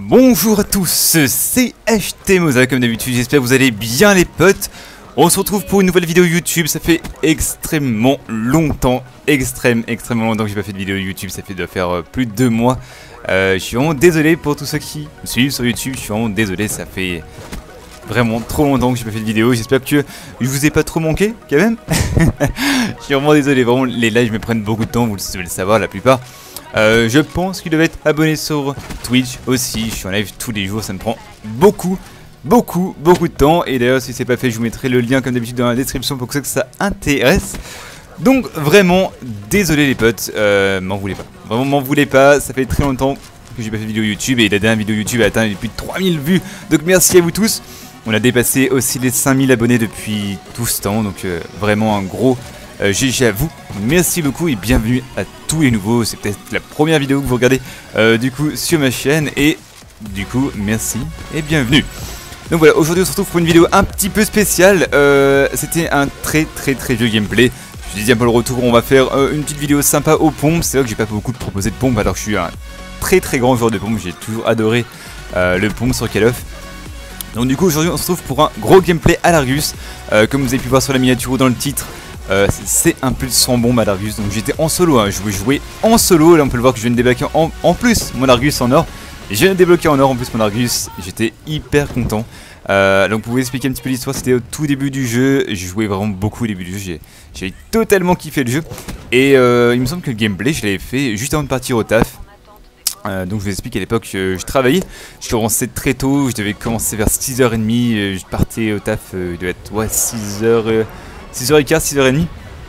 Bonjour à tous, c'est HTMoza comme d'habitude, j'espère que vous allez bien les potes. On se retrouve pour une nouvelle vidéo YouTube, ça fait extrêmement longtemps, extrêmement longtemps que j'ai pas fait de vidéo YouTube, ça doit faire plus de 2 mois. Je suis vraiment désolé pour tous ceux qui me suivent sur YouTube, je suis vraiment désolé, ça fait vraiment trop longtemps que j'ai pas fait de vidéo, j'espère que je vous ai pas trop manqué quand même. Je suis vraiment désolé, vraiment les lives me prennent beaucoup de temps, vous devez le savoir la plupart. Je pense qu'il devait être abonné sur Twitch aussi, je suis en live tous les jours, ça me prend beaucoup de temps. Et d'ailleurs si c'est pas fait je vous mettrai le lien comme d'habitude dans la description pour que ça intéresse. Donc vraiment désolé les potes, m'en voulez pas, vraiment m'en voulez pas, ça fait très longtemps que j'ai pas fait de vidéo YouTube et la dernière vidéo YouTube a atteint plus de 3000 vues, donc merci à vous tous. On a dépassé aussi les 5000 abonnés depuis tout ce temps, donc vraiment un gros GG à vous, merci beaucoup et bienvenue à tous les nouveaux, c'est peut-être la première vidéo que vous regardez du coup sur ma chaîne et du coup merci et bienvenue. Donc voilà, aujourd'hui on se retrouve pour une vidéo un petit peu spéciale, c'était un très vieux gameplay, je disais un peu le retour, on va faire une petite vidéo sympa aux pompes, c'est vrai que j'ai pas beaucoup de proposé de pompes alors que je suis un très grand joueur de pompes, j'ai toujours adoré le pompe sur Call of. Donc du coup aujourd'hui on se retrouve pour un gros gameplay à l'Argus, comme vous avez pu voir sur la miniature ou dans le titre. C'est un plus de 100 bombes à l'Argus, donc j'étais en solo, hein. Je voulais jouer en solo, là on peut le voir que je viens de débloquer en plus mon Argus en or. Je viens de débloquer en or en plus mon Argus, j'étais hyper content. Donc pour vous expliquer un petit peu l'histoire, c'était au tout début du jeu, je jouais vraiment beaucoup au début du jeu, j'ai totalement kiffé le jeu. Et il me semble que le gameplay je l'avais fait juste avant de partir au taf. Donc je vous explique, à l'époque je travaillais, je commençais très tôt, je devais commencer vers 6h30, je partais au taf, il devait être 6h15, 6h30.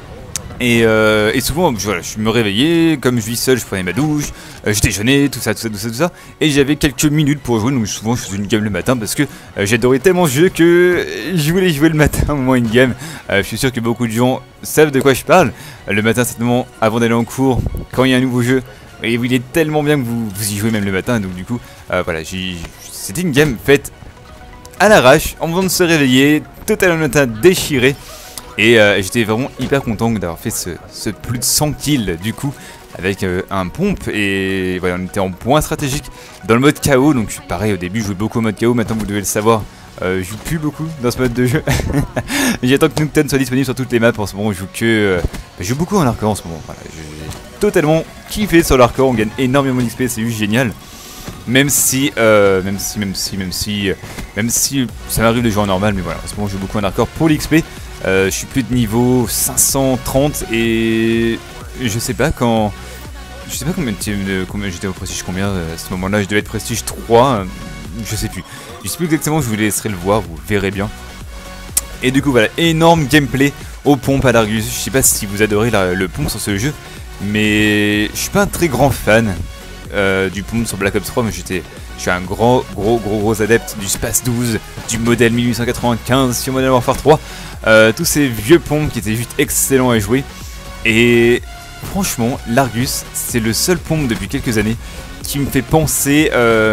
Et souvent voilà, je me réveillais, comme je vis seul, je prenais ma douche, je déjeunais, tout ça. Et j'avais quelques minutes pour jouer, donc souvent je faisais une game le matin parce que j'adorais tellement ce jeu que je voulais jouer le matin au moins une game. Je suis sûr que beaucoup de gens savent de quoi je parle. Le matin, c'est le moment avant d'aller en cours, quand il y a un nouveau jeu. Et il est tellement bien que vous y jouez même le matin, donc du coup, voilà, c'était une game faite à l'arrache, en venant de se réveiller, totalement matin déchiré. Et j'étais vraiment hyper content d'avoir fait ce plus de 100 kills du coup, avec un pompe. Et voilà, on était en point stratégique dans le mode KO, donc pareil au début je jouais beaucoup au mode KO, maintenant vous devez le savoir. Je joue plus beaucoup dans ce mode de jeu. J'attends que Nuketown soit disponible sur toutes les maps. En ce moment je joue que je joue beaucoup en hardcore en ce moment, voilà, j'ai totalement kiffé sur l'hardcore, on gagne énormément d'XP, c'est juste génial. Même si ça m'arrive de jouer en normal, mais voilà, en ce moment je joue beaucoup en hardcore pour l'XP. Je suis plus de niveau 530 et je sais pas combien j'étais au prestige, combien à ce moment là, je devais être prestige 3, je sais plus exactement, je vous laisserai le voir, vous verrez bien. Et du coup voilà, énorme gameplay aux pompes à l'Argus. Je sais pas si vous adorez le pompe sur ce jeu, mais je suis pas un très grand fan du pompe sur Black Ops 3, mais je suis un gros adepte du Space 12, du modèle 1895 sur Modern Warfare 3, tous ces vieux pompes qui étaient juste excellents à jouer. Et franchement, l'Argus, c'est le seul pompe depuis quelques années qui me fait penser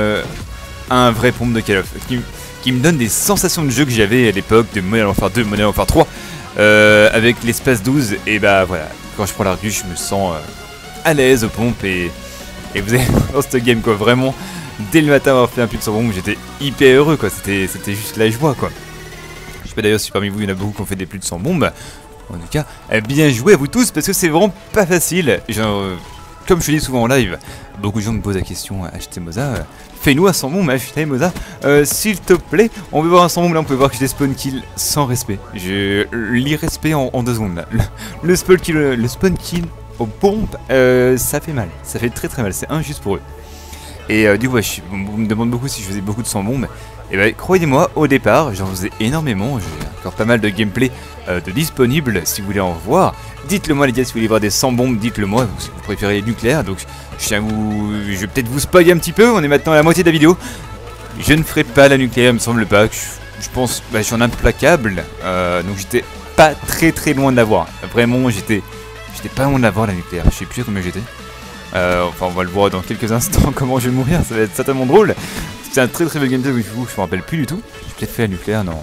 à un vrai pompe de Call of, qui me donne des sensations de jeu que j'avais à l'époque de Modern Warfare 2, Modern Warfare 3, avec l'espace 12. Et bah voilà, quand je prends l'Argus, je me sens à l'aise aux pompes et vous avez dans cette game quoi, vraiment dès le matin avoir fait un plus de 100 bombes, j'étais hyper heureux quoi, c'était juste la joie quoi. Je sais pas d'ailleurs si parmi vous il y en a beaucoup qui ont fait des plus de 100 bombes. En tout cas, bien joué à vous tous parce que c'est vraiment pas facile. Genre, comme je dis souvent en live, beaucoup de gens me posent la question HTMoza, fais-nous un 100 bombes HTMoza, s'il te plaît. On veut voir un 100 bombes là, on peut voir que j'ai spawn kill sans respect. J'ai l'irrespect en 2 secondes là. Le spawn kill aux pompes, ça fait mal, ça fait très mal, c'est injuste pour eux. Et du coup, ouais, on me demande beaucoup si je faisais beaucoup de 100 bombes. Et bah, croyez-moi, au départ, j'en faisais énormément. J'ai encore pas mal de gameplay de disponible si vous voulez en voir. Dites-le moi, les gars, si vous voulez voir des 100 bombes, dites-le moi, si vous préférez les nucléaires. Donc, je vais peut-être vous spoiler un petit peu. On est maintenant à la moitié de la vidéo. Je ne ferai pas la nucléaire, il me semble pas. Je pense, bah, je suis en implacable. Donc, j'étais pas très loin de l'avoir. Vraiment, j'étais pas loin de l'avoir la nucléaire. Je sais plus à combien j'étais. Enfin on va le voir dans quelques instants comment je vais mourir, ça va être certainement drôle. C'est un très bel gameplay, je me rappelle plus du tout. J'ai peut-être fait la nucléaire, non.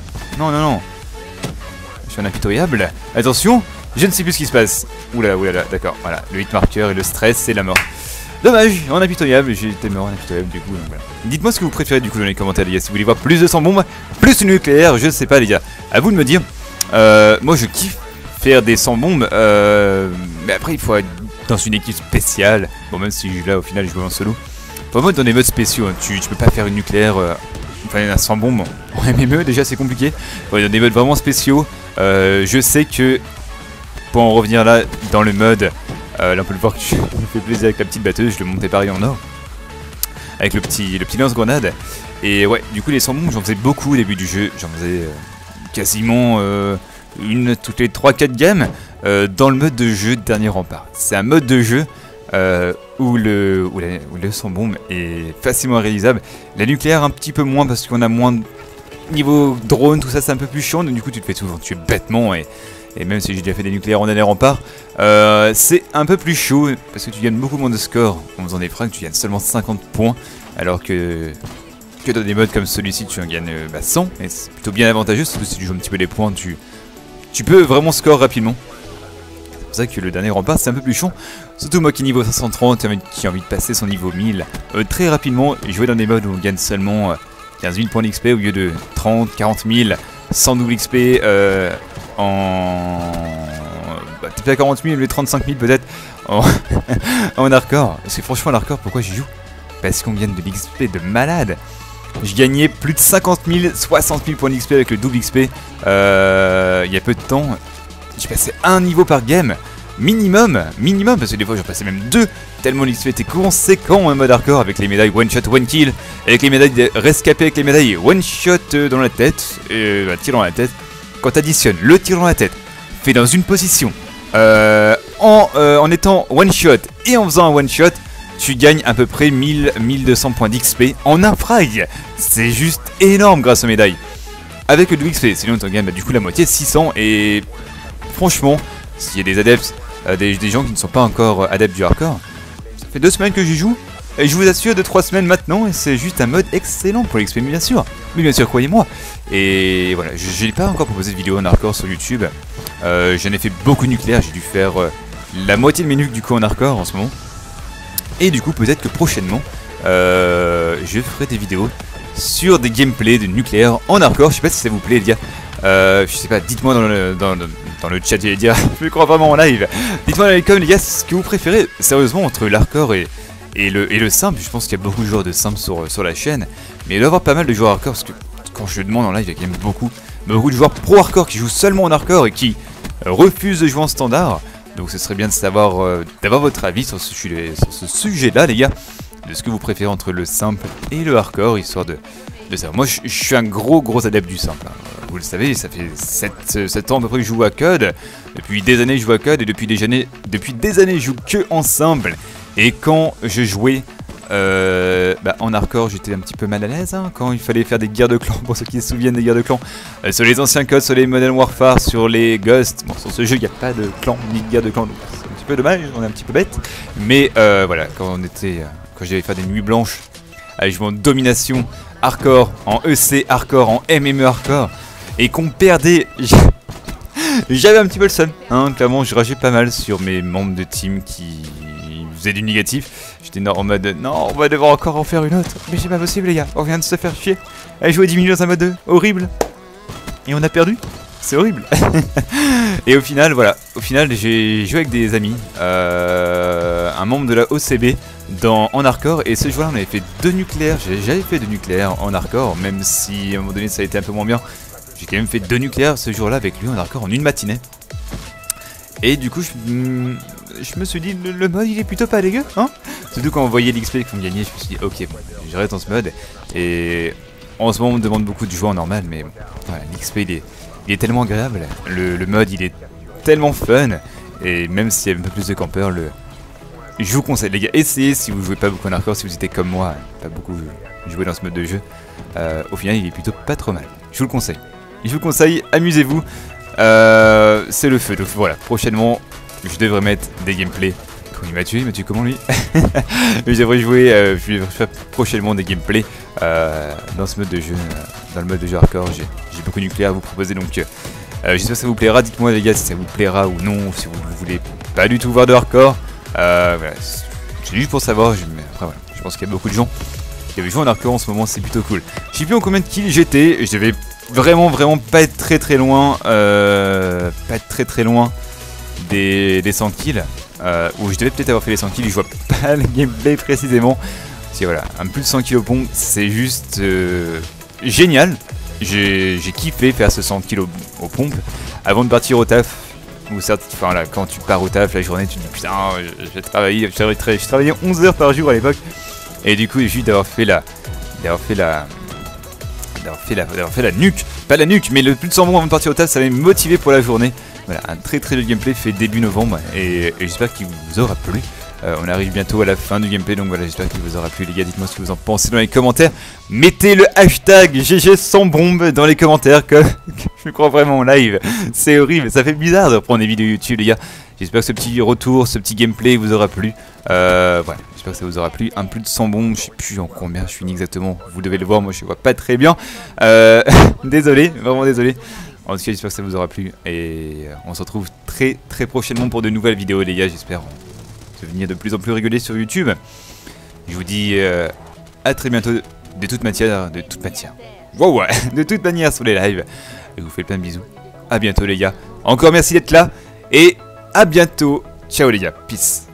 Je suis un impitoyable. Attention, je ne sais plus ce qui se passe. Oula, d'accord, voilà, le hit marker et le stress, c'est la mort. Dommage, en impitoyable, j'étais mort en impitoyable du coup, donc voilà. Dites-moi ce que vous préférez du coup dans les commentaires les gars, si vous voulez voir plus de sang bombe, plus de nucléaire, je sais pas les gars, à vous de me dire. Moi je kiffe faire des sans bombes, mais après il faut être dans une équipe spéciale, bon même si là au final je joue en solo. Faut vraiment être dans des modes spéciaux, hein. Tu peux pas faire une nucléaire, enfin un sans bombe, en MME déjà c'est compliqué, faut être dans des modes vraiment spéciaux. Je sais que, pour en revenir là, dans le mode... là on peut le voir que je me fais plaisir avec la petite batteuse, je le montais pareil en or. Avec le petit lance-grenade. Et ouais, du coup les sans bombes j'en faisais beaucoup au début du jeu. J'en faisais quasiment une toutes les 3-4 games dans le mode de jeu Dernier Rempart. C'est un mode de jeu où le sans-bombe est facilement réalisable. La nucléaire un petit peu moins parce qu'on a moins de... Niveau drone, tout ça c'est un peu plus chiant. Donc du coup tu te fais souvent tuer bêtement et même si j'ai déjà fait des nucléaires en Dernier Rempart, c'est un peu plus chaud parce que tu gagnes beaucoup moins de score en faisant des frags, tu gagnes seulement 50 points alors que dans des modes comme celui-ci tu en gagnes 100 et c'est plutôt bien avantageux, surtout si tu joues un petit peu les points, tu peux vraiment score rapidement. C'est pour ça que le Dernier Rempart c'est un peu plus chiant, surtout moi qui est niveau 530 qui a envie de passer son niveau 1000 très rapidement et jouer dans des modes où on gagne seulement 15 000 points d'XP au lieu de 30, 40 000 sans double XP peut-être pas 40 000 mais 35 000 peut-être en hardcore. Parce que franchement l'hardcore pourquoi j'y joue? Parce qu'on gagne de l'XP de malade. Je gagnais plus de 50 000, 60 000 points d'XP avec le double XP il y a peu de temps. J'ai passé un niveau par game minimum parce que des fois j'en passais même 2 tellement l'XP était conséquent en mode hardcore avec les médailles one shot one kill, avec les médailles de rescapé, avec les médailles one shot dans la tête, tir dans la tête. Quand tu additionnes le tir dans la tête fait dans une position en étant one shot et en faisant un one shot, tu gagnes à peu près 1000-1200 points d'XP en un frag. C'est juste énorme grâce aux médailles. Avec le double XP, sinon tu gagnes du coup la moitié, 600. Et franchement, s'il y a des adeptes, des gens qui ne sont pas encore adeptes du hardcore, ça fait 2 semaines que j'y joue. Et je vous assure, 2-3 semaines maintenant, et c'est juste un mode excellent pour l'XP, bien sûr. Mais bien sûr, croyez-moi. Et voilà, je n'ai pas encore proposé de vidéo en hardcore sur YouTube. J'en ai fait beaucoup de nucléaire, j'ai dû faire la moitié de mes nuques du coup en hardcore en ce moment. Et du coup, peut-être que prochainement, je ferai des vidéos sur des gameplays de nucléaire en hardcore. Je sais pas si ça vous plaît, les gars. Je sais pas, dites-moi dans le chat, j'allais dire, je me crois vraiment en live. Dites-moi dans les commentaires, les gars, ce que vous préférez, sérieusement, entre l'hardcore et le simple. Je pense qu'il y a beaucoup de joueurs de simple sur la chaîne, mais il doit y avoir pas mal de joueurs hardcore parce que quand je demande en live, il y a quand même beaucoup de joueurs pro hardcore qui jouent seulement en hardcore et qui refusent de jouer en standard. Donc ce serait bien de savoir, d'avoir votre avis sur ce sujet-là, les gars, de ce que vous préférez entre le simple et le hardcore, histoire de savoir. Moi, je suis un gros adepte du simple. Hein. Vous le savez, ça fait 7 ans à peu près que je joue à COD. Depuis des années, je joue à COD et depuis des années, je joue que en simple. Et quand je jouais en hardcore, j'étais un petit peu mal à l'aise hein, quand il fallait faire des guerres de clans, pour ceux qui se souviennent des guerres de clans. Sur les anciens codes, sur les Modern Warfare, sur les Ghosts. Bon, sur ce jeu, il n'y a pas de clan ni de guerre de clans, donc c'est un petit peu dommage, on est un petit peu bête. Mais voilà, quand j'allais faire des nuits blanches, à jouer en domination hardcore, en EC hardcore, en MME hardcore, et qu'on perdait... J'avais un petit peu le seum, hein, clairement, je rageais pas mal sur mes membres de team qui faisaient du négatif. J'étais en mode, non, on va devoir encore en faire une autre. Mais c'est pas possible, les gars, on vient de se faire chier. Elle jouait 10 minutes dans un mode 2, horrible. Et on a perdu, c'est horrible. Et au final, voilà, j'ai joué avec des amis, un membre de la OCB en hardcore. Et ce jour-là, on avait fait 2 nucléaires. J'avais fait 2 nucléaires en hardcore, même si à un moment donné ça a été un peu moins bien. J'ai quand même fait 2 nucléaires ce jour-là avec lui en hardcore en une matinée. Et du coup, je me suis dit, le mode il est plutôt pas dégueu, hein. Surtout quand on voyait l'XP qu'on gagnait, je me suis dit, ok, bon, j'arrête dans ce mode. Et en ce moment, on me demande beaucoup de jouer en normal, mais voilà, l'XP il est tellement agréable. Le mode il est tellement fun. Et même s'il y a un peu plus de campeurs, je vous conseille, les gars, essayez si vous jouez pas beaucoup en hardcore, si vous étiez comme moi, pas beaucoup joué dans ce mode de jeu. Au final, il est plutôt pas trop mal. Je vous le conseille. Je vous conseille, amusez-vous. C'est le feu. Donc voilà, prochainement, je devrais mettre des gameplays. Il m'a tué comment lui? Mais j'aimerais jouer, je vais faire prochainement des gameplays dans ce mode de jeu, dans le mode de jeu hardcore. J'ai beaucoup de nucléaire à vous proposer, donc j'espère que ça vous plaira. Dites-moi les gars si ça vous plaira ou non, si vous voulez pas du tout voir de hardcore. Voilà, C'est juste pour savoir, mais après voilà, je pense qu'il y a beaucoup de gens qui avaient joué en arcade en ce moment, c'est plutôt cool. Je sais plus en combien de kills j'étais, je devais vraiment pas être très loin, des 100 kills, ou je devais peut-être avoir fait les 100 kills, je vois pas le gameplay précisément. Parce que voilà, un plus de 100 kills au pompe, c'est juste génial. J'ai kiffé faire ce 100 kills au pompe avant de partir au taf. Ou certes, enfin là, quand tu pars au taf la journée, tu te dis putain, je travaillais 11 heures par jour à l'époque. Et du coup, juste d'avoir fait la nuque, pas la nuque, mais le plus de 100 bons avant de partir au taf, ça m'a motivé pour la journée. Voilà, un très joli gameplay fait début novembre et j'espère qu'il vous aura plu. On arrive bientôt à la fin du gameplay, donc voilà, j'espère qu'il vous aura plu les gars, dites-moi ce que vous en pensez dans les commentaires. Mettez le hashtag GG sans bombe dans les commentaires, que je me crois vraiment en live, c'est horrible, ça fait bizarre de reprendre des vidéos YouTube les gars. J'espère que ce petit retour, ce petit gameplay vous aura plu. Voilà, j'espère que ça vous aura plu. Un plus de 100 bombes, je sais plus en combien je finis exactement, vous devez le voir, moi je vois pas très bien. Désolé, vraiment désolé. En tout cas, j'espère que ça vous aura plu et on se retrouve très prochainement pour de nouvelles vidéos les gars, j'espère devenir de plus en plus régulier sur YouTube. Je vous dis à très bientôt, de toute matière, wow, ouais, de toute manière sur les lives. Et je vous fais plein de bisous. À bientôt les gars. Encore merci d'être là et à bientôt. Ciao les gars, peace.